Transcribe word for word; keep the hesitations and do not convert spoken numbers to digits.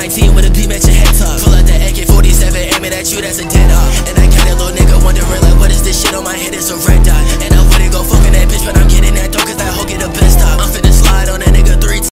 nineteen with a beam at your head top. Pull out the A K forty-seven, aim it at you, that's a dead off. And I got a little nigga wondering like, what is this shit?